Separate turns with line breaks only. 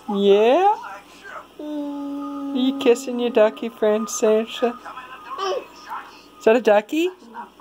Yeah? Are you kissing your ducky friend, Saoirse? Is that a ducky?